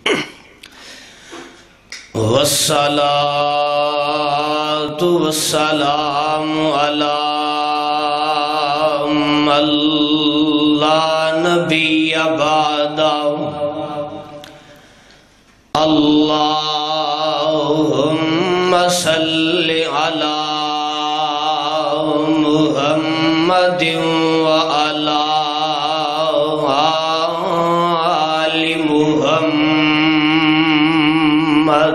والصلاة والسلام على من لا نبي بعده اللهم صل على محمد وعلى آل محمد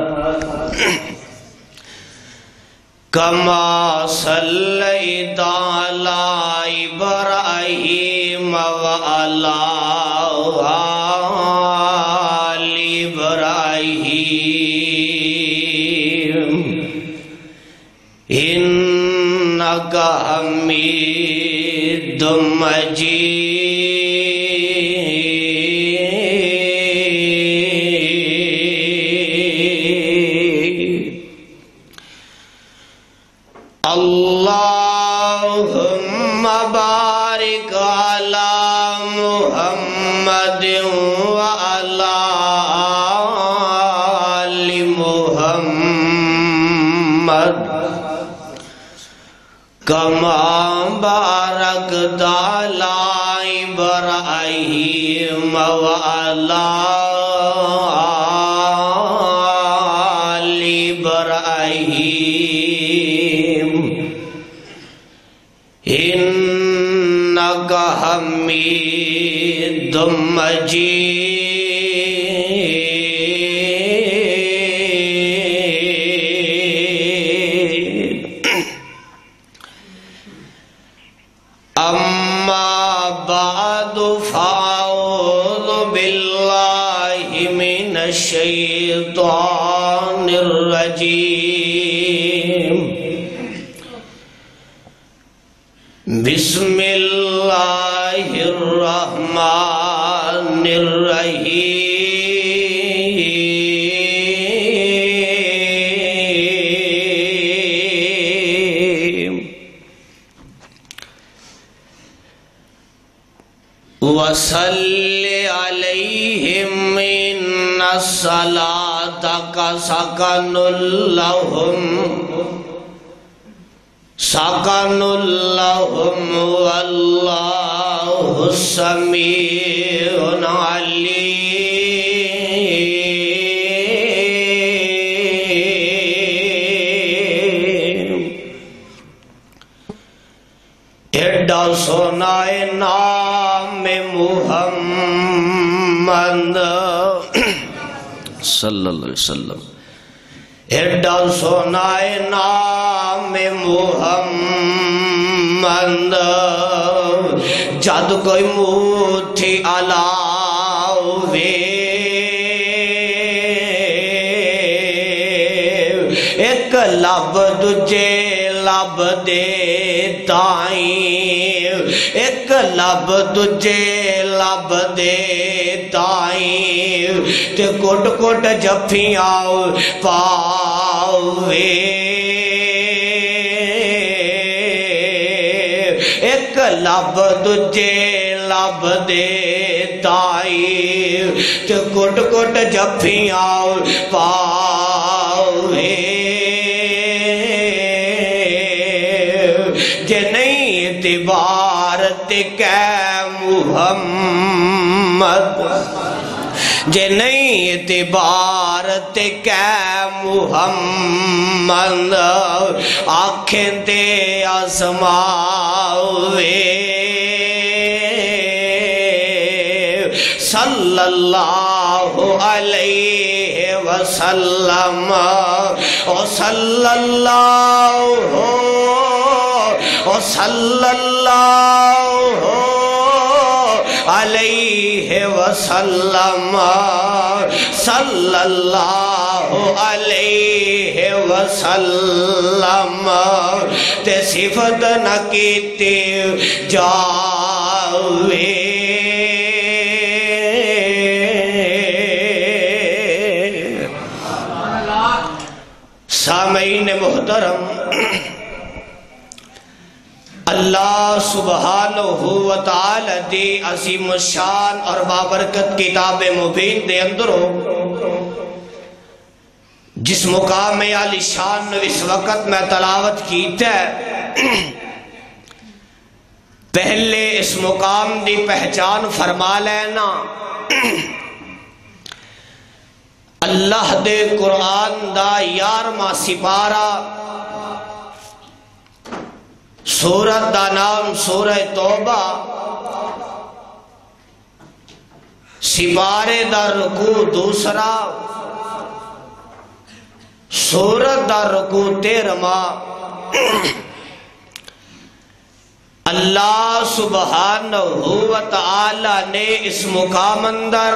كما صليت على إبراهيم وعلى آل إبراهيم إنك حميد مجيد اللهم بارك على محمد وعلى آل محمد كما باركت على إبراهيم وعلى آل إبراهيم إنك حميد مجيد أما بعد فأعوذ بالله من الشيطان الرجيم بسم الله الرحمن الرحيم وصل عليهم إن صلاتك سكن لهم والله سميع عليم ایڈا سونا نام محمد صلی اللہ علیہ وسلم ایڈا سونا نام محمد جد کوئی موٹھی علاوے ایک لب دجے لب دے تائیں ایک لب دجے لب دے تائیں تے کوٹ کوٹ جفیاں پاوے ایک لب دجے لب دے تائیں تے کوٹ کوٹ جفیاں پاوے جے نہیں اعتبار تے کہ محمد جے نہیں اعتبار تے کہ محمد آنکھیں تے آزماوے صلی اللہ علیہ وسلم صلی اللہ علیہ وسلم صلی اللہ علیہ وسلم تے صفت نہ کیتی جاوے سامعین محترم اللہ سبحانہ و تعالی دی عظیم الشان اور بابرکت کتاب مبین دے اندروں جس مقام میں علی شان اس وقت میں تلاوت کیتا ہے، پہلے اس مقام دی پہچان فرما لینا۔ اللہ دے قرآن دا 11واں سپارہ، سورت دا نام سورہ توبہ، سپارے دا رکوع دوسرا، سورت دا رکوع 13واں۔ اللہ سبحانہ و تعالی نے اس مقام اندر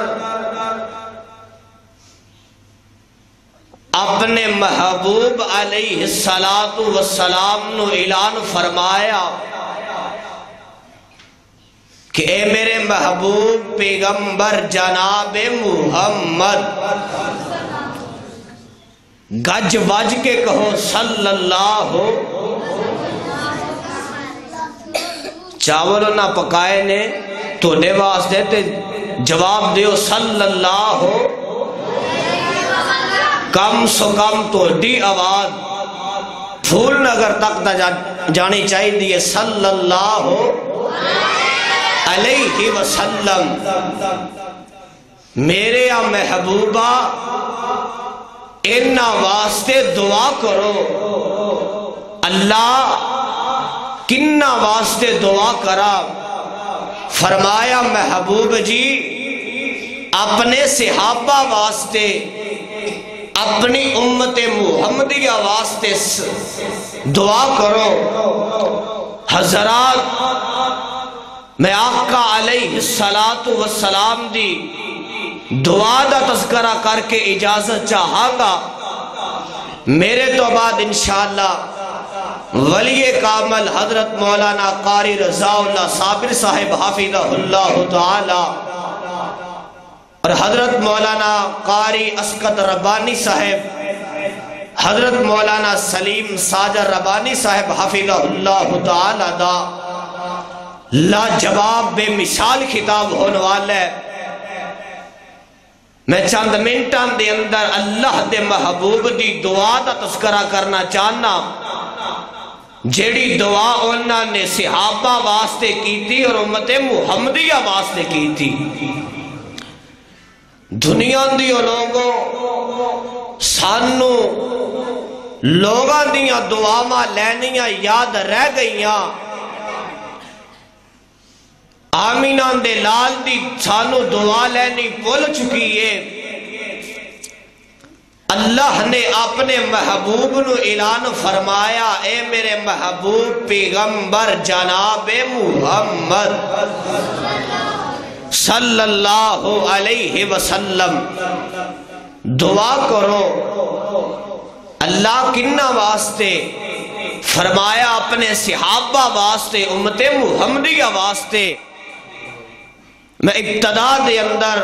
اپنے محبوب علیہ السلام نو اعلان فرمایا کہ اے میرے محبوب پیغمبر جناب محمد، گج وج کے کہو صلی اللہ ہو۔ چاول نہ پکائے نے تو نے واسطے تے جواب دیو صلی اللہ ہو۔ کم سو کم تو دی آواز پھول نگر تک دا جانی چاہی دیئے صلی اللہ علیہ وسلم۔ میرے یا محبوبہ انہا واسطے دعا کرو۔ اللہ کنہ واسطے دعا کرا؟ فرمایا محبوب جی اپنے صحابہ واسطے، اپنی امت محمدیہ واسطے دعا کرو۔ حضرات میں آقا علیہ السلام دی دعا دا تذکرہ کر کے اجازت چاہاں گا۔ میرے تو بعد انشاءاللہ ولی کامل حضرت مولانا قاری رضا اللہ صابر صاحب حافظہ اللہ تعالی اور حضرت مولانا قاری اسقط ربانی صاحب، حضرت مولانا سلیم ساجر ربانی صاحب حافظہ اللہ تعالی دا لاجواب بے مثال خطاب ہونے والا ہے۔ میں چند منٹان دے اندر اللہ دے محبوب دی دعا دا تذکرہ کرنا چاہنا، جیڑی دعا انہاں نے صحابہ واسطے کی تھی اور امت محمدیہ واسطے کی تھی۔ دنیا دیو لوگوں سانو لوگاں دیاں دعاواں لینیاں یاد رہ گئیاں۔ آمینہ دے لال دی سانو دعا لینی بھول چکی ہے۔ اللہ نے اپنے محبوب نو اعلان فرمایا اے میرے محبوب پیغمبر جناب محمد صلی اللہ علیہ وسلم دعا کرو۔ اللہ کنہ واسطے؟ فرمایا اپنے صحابہ واسطے، امت محمدیہ واسطے۔ میں ابتدا دے اندر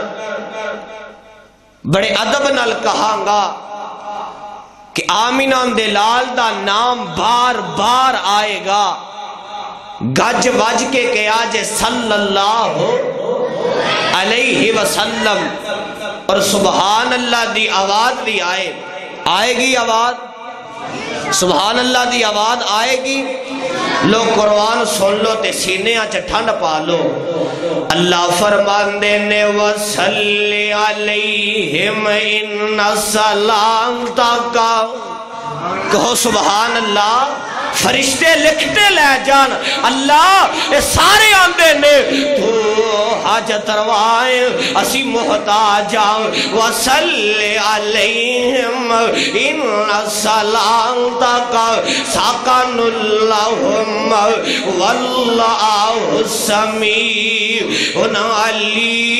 بڑے ادب نال کہاں گا کہ آمینہ دے لال دا نام بار بار آئے گا، گج وج کے کیا جے صلی اللہ علیہ وسلم، اور سبحان اللہ دی آواز بھی آئے گی آواز، سبحان اللہ دی آواز آئے گی۔ لوگ قرآن سن لو تے سینے آچے ٹھنڈ پا لو۔ اللہ فرمان دینے وَصَلِّ عَلَيْهِمْ إِنَّ صَلَاتَكَ، کہو سبحان اللہ۔ فرشتے لکھتے لے جان اللہ اے سارے آندے نے تو حاجت روائیں اسی محتاج آؤں۔ وَصَلِّ عَلَيْهِمْ إِنَّ صَلَاتَكَ سَكَنُ اللَّهُمَّ وَاللَّهُ السَّمِيعُ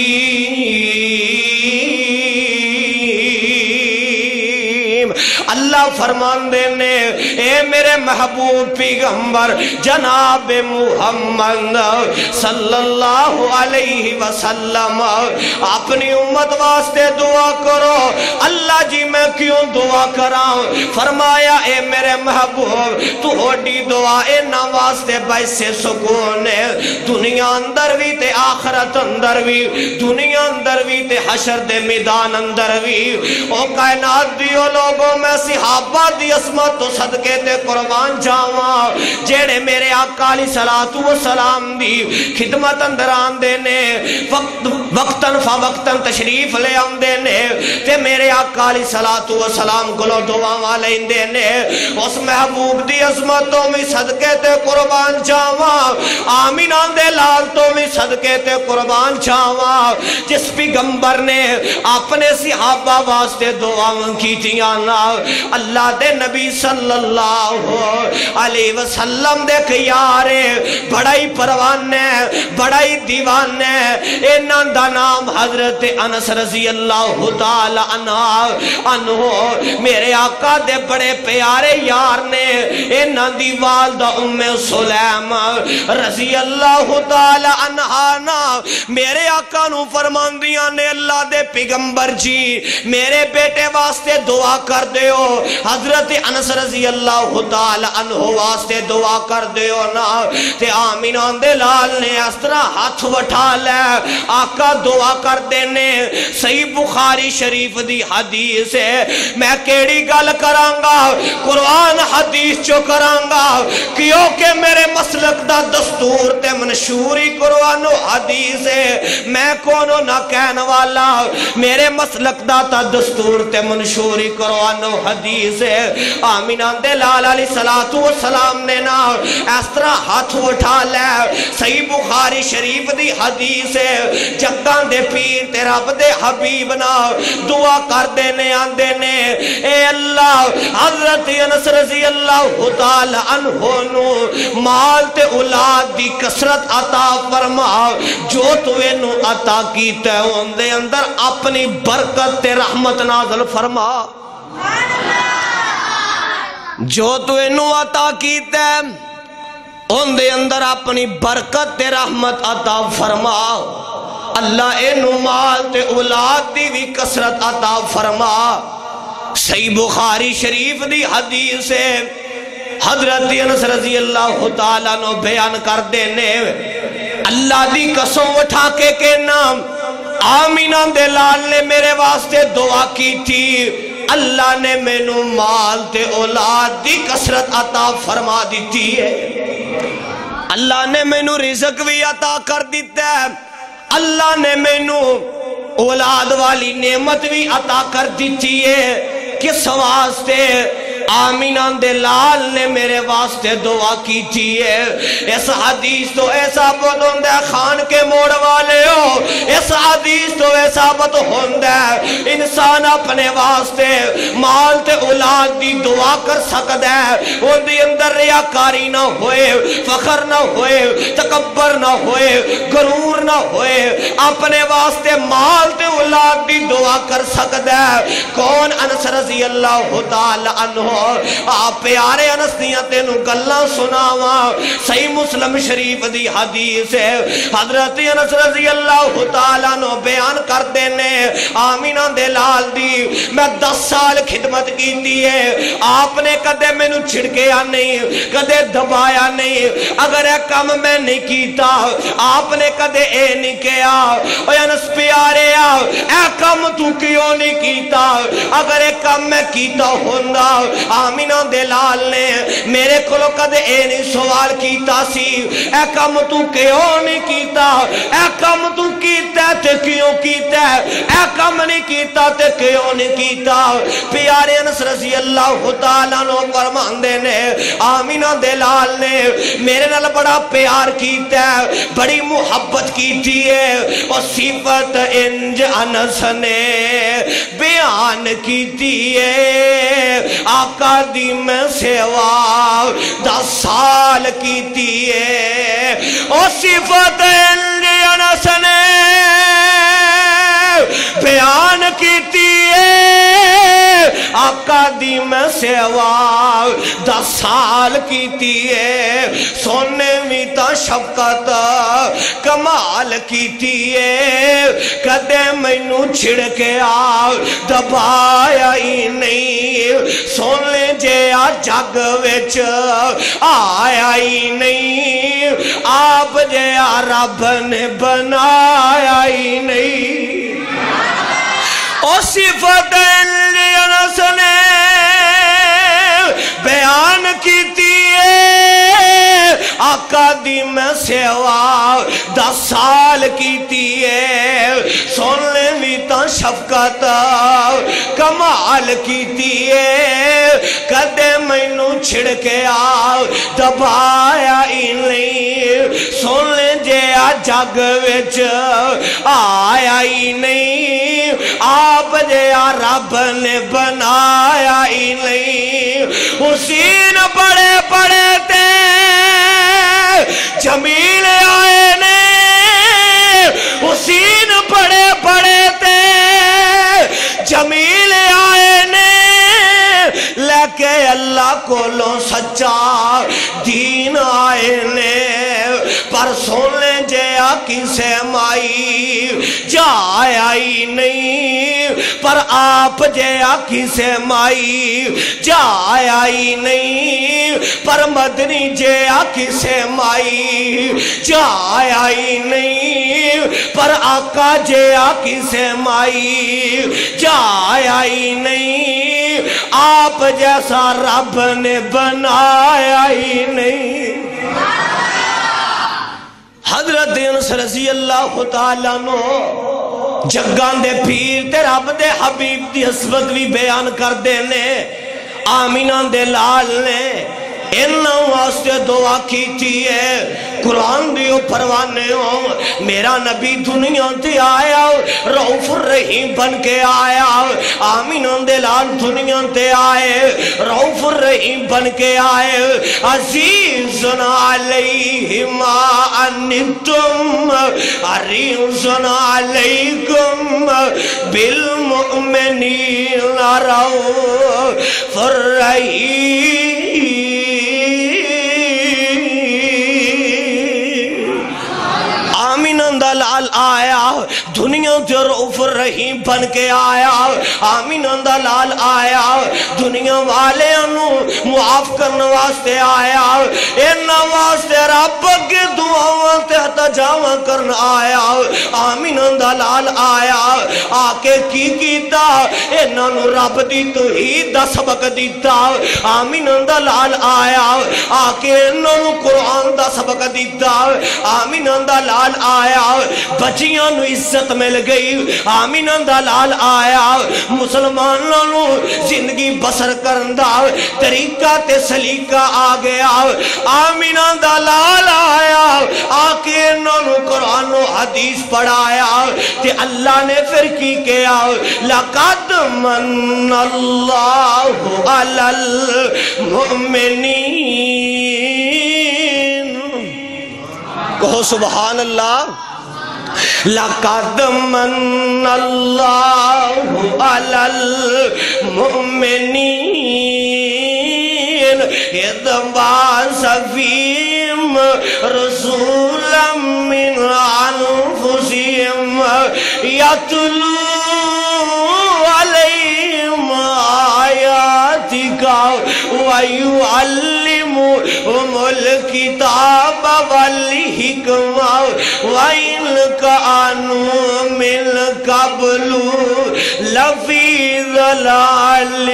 الْعَلِيمُ۔ اللہ اللہ فرماندے نے اے میرے محبوب پیغمبر جناب محمد صلی اللہ علیہ وسلم اپنی امت واسطے دعا کرو۔ اللہ جی میں کیوں دعا کراں؟ فرمایا اے میرے محبوب تو ہوڑی دعا اے نا واسطے بیسے سکون ہے، دنیا اندر بھی تے آخرت اندر بھی، دنیا اندر بھی تے حشر دے میدان اندر بھی۔ او کائنات دیو لوگوں میں صحابہ دی عظمت تو صدقے تے قربان جاواں جیڑے میرے آقا علیہ الصلوۃ والسلام دی خدمت اندر آندے نے، وقتاً فوقتاً تشریف لے آندے نے تے میرے آقا علیہ الصلوۃ والسلام کولوں دعاواں لیندے نے۔ اس محبوب دی عظمتوں میں صدقے تے قربان جاواں، آمینہ دے لال تو میں صدقے تے قربان جاواں جس پیغمبر نے اپنے صحابہ واسطے دعاواں کیتیاں نا۔ اللہ دے نبی صلی اللہ علیہ وسلم دے یارے بڑا ہی پروانے بڑا ہی دیوانے، انہاں دا نام حضرت انس رضی اللہ تعالی عنہ میرے آقا دے بڑے پیارے یار نے۔ انہاں دی والدہ ام سلیم رضی اللہ تعالی عنہ میرے آقا نو فرماندیاں نے اللہ دے پیغمبر جی میرے بیٹے واسطے دعا کر دیو، حضرت انس رضی اللہ تعالی عنہ واسطے دعا کر دیو نا۔ تے آمینہ دے لال نے اس طرح ہاتھ وٹھا لے، آقا دعا کر دینے۔ صحیح بخاری شریف دی حدیث ہے، میں کیڑی گل کرانگا قرآن حدیث چو کرانگا کیونکہ میرے مسلک دا دستور تے منشوری قرآن و حدیث ہے، میں کونو نہ کہن والا، میرے مسلک دا تا دستور تے منشوری قرآن و حدیث ہے۔ آمینہ دے لال علیہ السلام نے نا اس طرح ہاتھ اٹھا لے، صحیح بخاری شریف دی حدیث ہے، جگاں دے پیر تے رب دے حبیب نا دعا کر دینے آندے نے اے اللہ حضرت انس رضی اللہ تعالی عنہ نو مال تے اولاد دی کثرت عطا فرما، جو تو انو عطا کیتا ہے ان دے اندر اپنی برکت تے رحمت نازل فرما، جو تو انو عطا کیتا ہے ان دے اندر اپنی برکت تے رحمت عطا فرما، اللہ انو مال تے اولاد دی بھی کثرت عطا فرما۔ صحیح بخاری شریف دی حدیث ہے، حضرت انس رضی اللہ تعالیٰ عنہ بیان کر دینے اللہ دی قسم اٹھا کے نام آمینہ دے لال نے میرے واسطے دعا کی تھی، اللہ نے مینوں مال تے اولاد دی کثرت عطا فرما دیتی ہے، اللہ نے مینوں رزق بھی عطا کر دیتا ہے، اللہ نے مینوں اولاد والی نعمت بھی عطا کر دیتی ہے۔ کس واسطے؟ آمینہ دے لال نے میرے واسطے دعا کی تھی ہے۔ اس حدیث تو ایسا بت ہوندہ ہے خان کے موڑ والے ہو، اس حدیث تو ایسا بت ہوندہ ہے انسان اپنے واسطے مال تے اولاد دی دعا کر سکتا ہے، ان دی اندر ریاکاری نہ ہوئے، فخر نہ ہوئے، تکبر نہ ہوئے، غرور نہ ہوئے، اپنے واسطے مال تے اولاد دی دعا کر سکتا ہے۔ کون؟ انس رضی اللہ تعالی عنہ۔ آپ پیارے انس دیاں تینو گلاں سناواں، صحیح مسلم شریف دی حدیث ہے، حضرت انس رضی اللہ تعالیٰ عنہ بیان کر دینے آمینہ دے لال دی میں 10 سال خدمت کی دیئے، آپ نے کدے میں نو چھڑکیا نہیں، کدے دبایا نہیں، اگر اے کم میں نہیں کیتا آپ نے کدے اے نہیں کیا، اے انس پیارے اے کم تو کیوں نہیں کیتا، اگر اے کم میں کیتا ہوندہ آمینہ دے لال نے میرے کلو کدے اے نہیں سوال کیتا سی اے کم تو کیوں نہیں کیتا، اے کم تو کیتا تے کیوں کیتا، اے کم نہیں کیتا تے کیوں نہیں کیتا۔ پیارے انس رضی اللہ تعالیٰ عنہ فرماندے نے آمینہ دے لال نے میرے نال بڑا پیار کیتا ہے، بڑی محبت کیتی ہے، اور صفت انج انس نے بیان کیتی ہے، آقا دی میں سیوا 10 سال کیتی ہے، اور صفت انج انس نے بیان کیتی ہے، آقا دی میں سیوا 10 سال کیتی ہے سونے بھی تا شفقت کمال کیتی ہے کدے مینوں چھڑکیا دبایا ہی نہیں سونے جیا جگ وچ آیا ہی نہیں آپ جیا رب نے بنایا ہی نہیں او صفت انس نے بیان کیتی ہے آقا دی میں سیوا 10 سال کیتی ہے سونے بھی تا شفقت کمال کیتی ہے کدے مینوں چھڑکیا دبایا ہی نہیں سونے جیا جگ وچ آیا ہی نہیں آپ جیا رب نے بنایا ہی نہیں حسین بڑے بڑے تے جمیل آئے نے حسین بڑے بڑے تے جمیل آئے نے لیکے اللہ کولوں سچا دین آئے نے پر سونے جیا کسے مائی جایا ہی نہیں پر آپ جیا کسے مائی جایا ہی نہیں پر مدنی جیا کسے مائی جایا ہی نہیں پر آقا جیا کسے مائی جایا ہی نہیں آپ جیسا رب نے بنایا ہی نہیں حضرت انس رضی اللہ تعالیٰ نو جگان دے پیر تے رب دے حبیب دی حسبت بھی بیان کر دینے آمینہ دے لال نے انہاں واسطے دعا کیتی ہے قرآن دیو پروانے ہوں میرا نبی دنیا تے آیا رؤوف الرحیم بن کے آیا آمین دلال دنیا تے آئے رؤوف الرحیم بن کے آئے عزیز علیہ ما انتم عریض علیکم بالمؤمنین رؤوف الرحیم لال آیا دنیا تے رؤوف الرحیم بن کے آیا آمین لال آیا دنیا والے انہوں معاف کرنے واسطے آیا انہاں واسطے رب کے دعاوں تے تجاوہ کرنا آیا آمین لال آیا آکے کی کیتا انہاں رب دی توحید دا سبق دیتا آمین لال آیا آکے انہاں قرآن دا سبق دیتا آمین لال آیا بچیاں نو عزت مل گئی آمین دلال آیا مسلمانوں نو زندگی بسر کرندہ طریقہ تے سلیقہ آ گیا آمین دلال آیا آکے انہوں قرآن و حدیث پڑھایا تے اللہ نے پھر کی کیا لَقَدْ مَنَّ اللَّهُ عَلَى الْمُؤْمِنِينَ کہو سبحان اللہ لَقَدْ مَنَّ اللَّهُ عَلَى الْمُؤْمِنِينَ إِذْ بَعَثَ فِيهِمْ رَسُولًا مِّنْ أَنفُسِهِمْ يَتْلُو عَلَيْهِمْ آيَاتِكَ وَيُعَلِّمُهُمُ الْكِتَابَ وَالْحِكْمَةَ وَإِنْ كَانُوا مِنْ قَبْلُ لَفِي ضَلَالٍ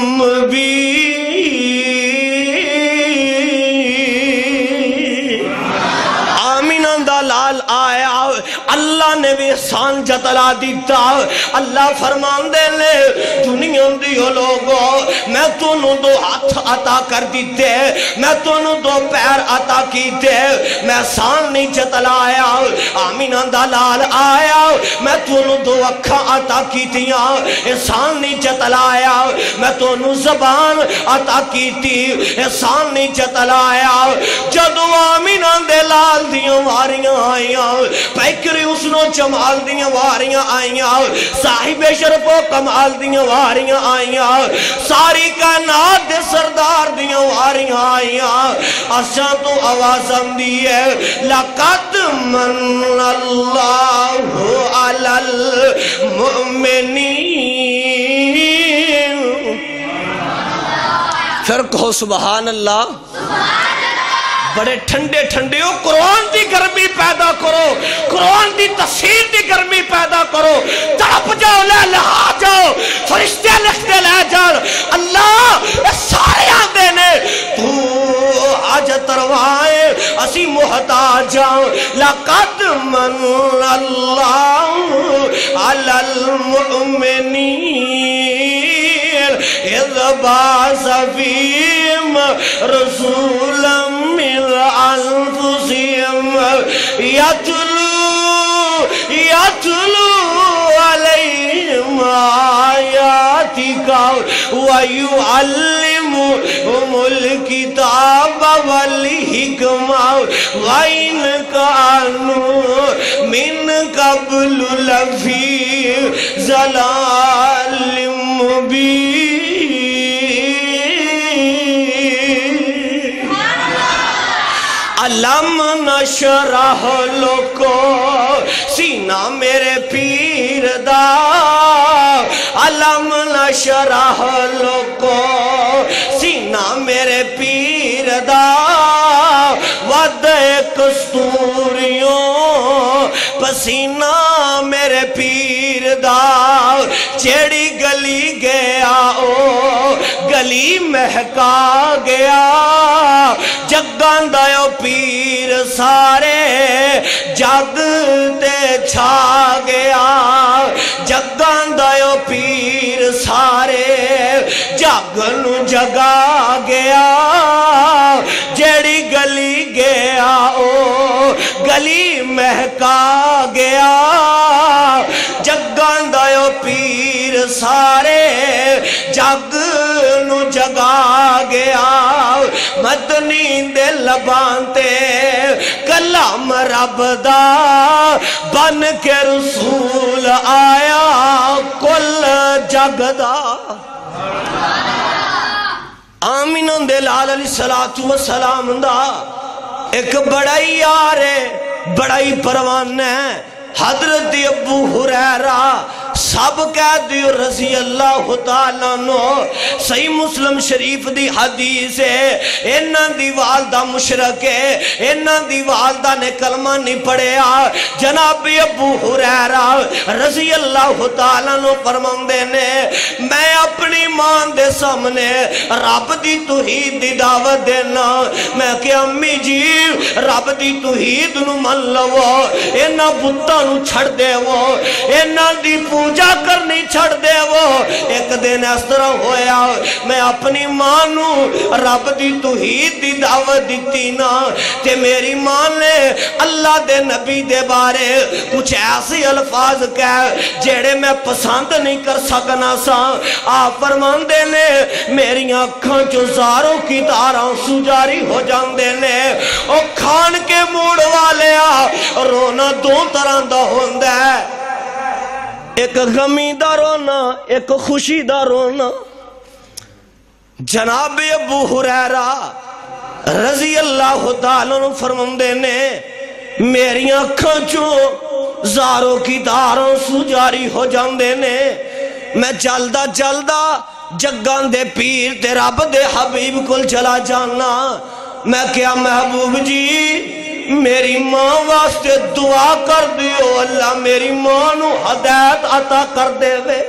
مُبِينٍ آمین دلال آیا اللہ نے بھی احسان جتلا دیتا اللہ فرمان دے لے دنیا دیو لوگو میں تونوں 2 ہاتھ عطا کر دیتے میں تونوں 2 پیر عطا کیتے میں احسان نہیں جتلایا آمین دلال آیا میں تونوں 2 اکھاں عطا کیتیاں احسان نہیں جتلایا میں تونوں زبان عطا کیتی احسان نہیں جتلایا جدو آمین دلال دیوں واریاں آئیاں پیکری اسنو جمال دیاں واریاں آئیاں صاحب شرف و کمال دیاں واریاں آئیاں ساری کائنات دے سردار دیاں واریاں آئیاں اساں تو آواز آندی ہے لقد من اللہ علی المؤمنین پھر کہو سبحان اللہ بڑے ٹھنڈے ٹھنڈے ہو قرآن دی گرمی پیدا کرو قرآن دی تفسیر دی گرمی پیدا کرو تڑپ جاؤ لے لہا جاؤ فرشتے لکھتے لے جاؤ اللہ سارے آندے نے تو آج تروائے اسی محتاج جاؤ لقد من اللہ علی المؤمنین اذ باعث فیہم رسولا من انفسهم یتلو علیہم آیاتک ویعلمهم الکتاب والحکمہ وَإِنْ كَانُوا مِنْ قَبْلُ لَفِي ضَلَالٍ مُبِينٍ علم نشرح لکو سینہ میرے پیر دا علم نشرح لکو سینہ میرے پیر دا ودے کستوریوں پسینہ میرے پیر دا چیڑی گلی گیا او گلی مہکا گیا جگان دایو پیر سارے جگ تے چھا گیا جگان دایو پیر سارے جگ نو جگا گیا جیڑی گلی گیا او گلی مہکا گیا جگان دایو پیر سارے جگ نو جگا گیا مدنی دے لبانتے کلام رب دا بن کے رسول آیا کل جگ دا آمین دے لال علیہ السلام دا ایک بڑائی یار ہے بڑائی پروان ہے حضرت ابو ہریرہ سب کہہ دیو رضی اللہ تعالیٰ نو صحیح مسلم شریف دی حدیث ہے انہ دی والدہ مشرک ہے انہ دی والدہ نے کلمہ نہیں پڑھیا جناب ابو ہریرہ رضی اللہ تعالیٰ نو فرماندے نے میں اپنی ماں دے سامنے رب دی توحید دی دعوت دینا میں کہ امی جی رب دی توحید نو من لو انہ بتاں نو چھڑ دے وہ انہ دی پوجا کرنی چھڑ دے وہ ایک دن اس طرح ہویا میں اپنی ماں نو رب دی توحید دی دعوت دیتی نا تے میری ماں نے اللہ دے نبی دے بارے کچھ ایسی الفاظ کہہ جیڑے میں پسند نہیں کر سکنا سا آپ فرمان دے نے میری آنکھاں جو زاروں کی تاراں سجاری ہو جان دے نے او کھان کے موڑ والے رونا دو طرح دا ہوندہ ہے ایک غمی دا رونا ایک خوشی دا رونا جناب ابو ہریرہ رضی اللہ تعالیٰ عنہ فرماندے نے میری آنکھاں چوں زاروں کی داروں سو جاری ہو جاندے نے میں جلدہ جگان دے پیر تے رب دے حبیب کل چلا جانا میں کیا محبوب جی میری ماں واسطے دعا کر دیو اللہ میری ماں نو ہدایت عطا کر دے وے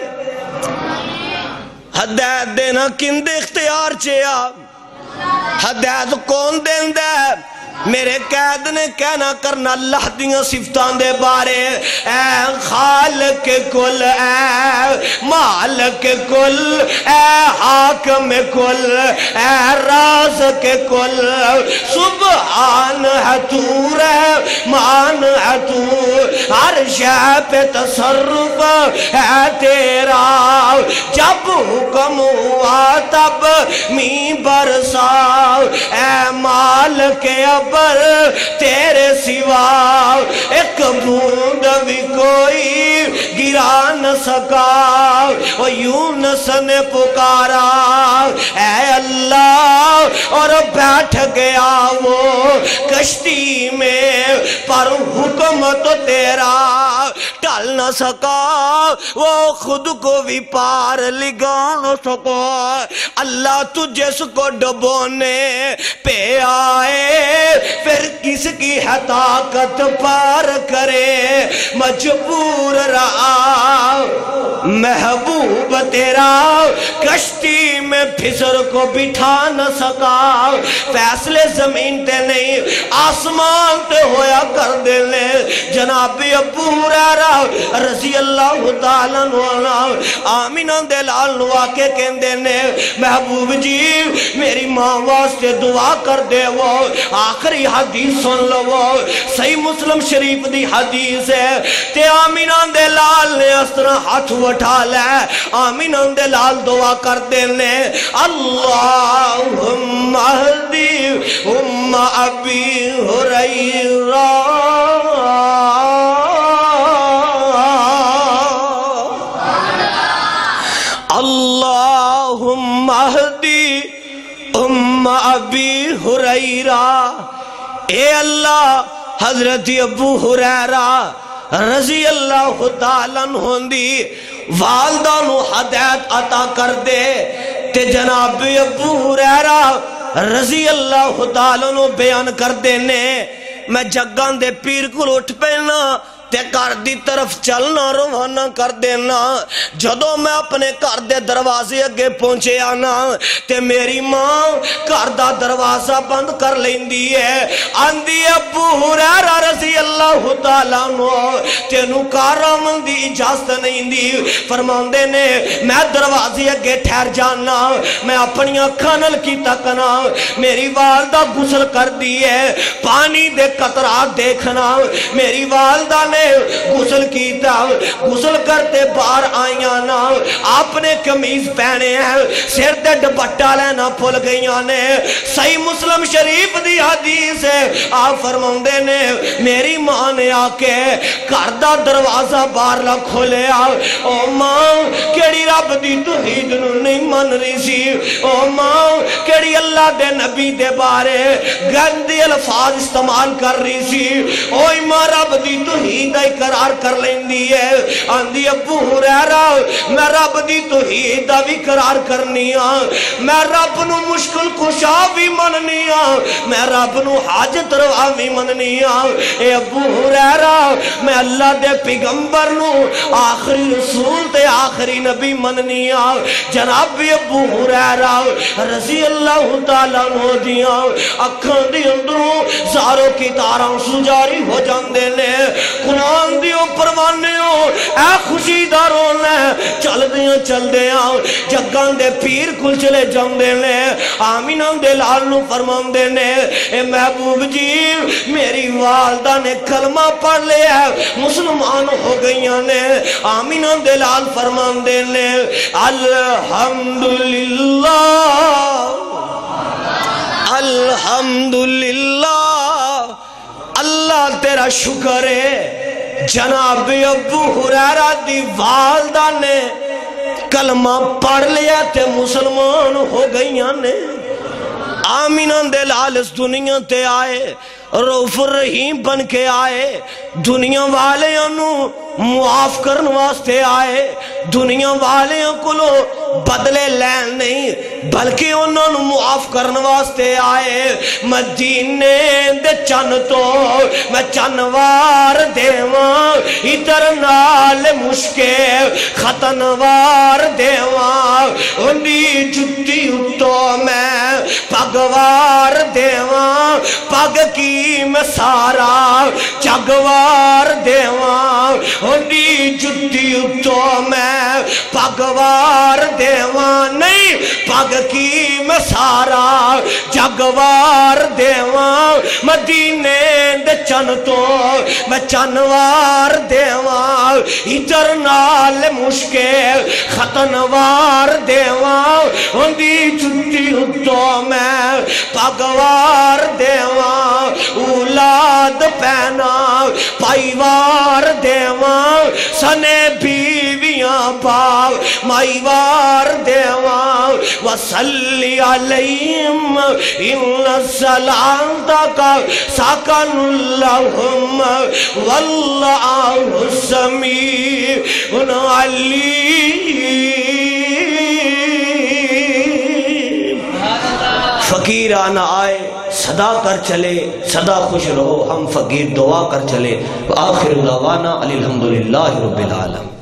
ہدایت دینا کن دے اختیار چیا ہدایت کون دین دے میرے قید نے کہنا کرنا اللہ دیاں صفتان دے بارے اے خالق کل اے مالک کل اے حاکم کل اے رازق کل سبحان ہے تو رحمان ہے تو ہر شے پہ تصرف ہے تیرا جب حکم ہوا تب می برساؤ، اے مالک ابر تیرے سوا ایک بوند بھی کوئی گرا نہ سکا۔ اور یونس نے پکارا اے اللہ، اور بیٹھ گیا وہ کشتی میں، پر حکم تو تیرا ٹل نہ سکا، وہ خود کو بھی پار لگا نہ سکا۔ اللہ تجھے اس کو ڈبونے پہ آئے، پھر کس کی ہے طاقت پار کرے، مجبور رہا محبوب تیرا، کشتی میں پھسر کو بٹھا نہ سکا۔ فیصلے زمین تے نہیں آسمان تے ہویا کر دے لے۔ جناب ابو ہریرہ رضی اللہ تعالیٰ عنہ آمینہ دے لال نوا کے کہندے نے محبوب جی میری ماں واسطے دعا کر دے، وہ آخری حدیث سن لو، صحیح مسلم شریف دی حدیث ہے۔ تے آمینہ دے لال نے اس طرح ہاتھ اٹھا لے، آمینہ دے لال دعا کر دے نے اللہم اہدی ابی ہریرہ، اللہم اہدی ابی ہریرہ، اے اللہ حضرت ابو ہریرہ رضی اللہ تعالیٰ عنہ دی والدہ نو ہدایت عطا کر دے۔ تے جناب ابو ہریرہ رضی اللہ تعالیٰ عنہ بیان کر دینے میں جگان دے پیر کو اٹھ پینا تے گھر دی طرف چلنا روانہ کر دینا۔ جدوں میں اپنے گھر دے دروازے اگے پہنچے آنا تے میری ماں گھر دا دروازہ بند کر لیندی ہے، آندی ابو ہریرہ رضی اللہ تعالیٰ عنہ تینوں کارآمد دی اجازت نہیں دی، فرماندے نے میں دروازے اگے ٹھہر جانا، میں اپنی اکھاں نال کی تکنا، میری والدہ غسل کر دی ہے، پانی دے قطرات دیکھنا، میری والدہ نے غسل کیتا، غسل کرتے باہر آئیاں نا، آپ نے کمیز پہنے ہیں، سر تے دوپٹہ لینا بھول گئیاں نے۔ صحیح مسلم شریف دی حدیث ہے، آپ فرماندے نے میری ماں نے آ کے گھر دا دروازہ باہر لا کھولیا، او ماں کیڑی رب دی توحید نو نہیں من رہی سی، او ماں کیڑی اللہ دے نبی دے بارے گندے الفاظ استعمال کر رہی سی، اوئی ماں رب دی توحید اقرار کر لیندی ہے، آندی ابو ہریرہ میں رب دی توحید بھی قرار کرنی ہاں، میں رب نو مشکل کشا بھی مننی ہاں، میں رب نو حاجت روا بھی مننی ہاں۔ اے ابو ہریرہ میں اللہ دے پیغمبر نو آخری رسول تے آخری نبی مننی ہاں۔ جناب ابو ہریرہ رضی اللہ تعالیٰ عنہ دیاں اکھاں دی اندروں زاروں کی تاراں سجاری ہو جاندے نے، قرآن دیو پروانے ہو اے خوشی داروں نے، چل دیاں جگان دے پیر کل چلے جاندے نے، آمینہ دے لال نو فرماندے نے اے محبوب جی میری والدہ نے کلمہ پڑھ لیا ہے، مسلمان ہو گئیاں نے، آمینہ دے لال فرماندے نے الحمدللہ الحمدللہ، اللہ تیرا شکر ہے جناب ابو ہریرہ دی والدہ نے کلمہ پڑھ لیا تے مسلمان ہو گئیاں نے۔ آمینہ دے لال اس دنیا تے آئے، رؤوف الرحیم بن کے آئے، دنیا والے انہوں معاف کرن واسطے آئے، دنیا والے کلو بدلے لین نہیں بلکہ انہوں نے معاف کرن واسطے آئے۔ مدینے دے چن تو میں چنوار دیواں، ادھر نال مشکے ختنوار دیواں، انہی جتی اتو میں پگوار دیواں، پگ کی میں سارا چگوار دیواں، انہی جتی اتو میں پگوار دیواں، نہیں جگ کی میں سارا جگوار دیواں مدینے دے چن تو میں چنوار دیواں ہجر نال مشکل ختنوار دیواں ہوندی چھٹی اتو میں پگوار دیواں اولاد پینا پائیوار دیواں سنے بیویاں پاک مائیوار دیواں وصلی علیہم ان صلاتک سکن لہم واللہ سمیع علیم۔ فقیر آنا آئے صدا کر چلے، صدا خوش رہو، ہم فقیر دعا کر چلے۔ آخر دعوانا الحمدللہ رب العالمین۔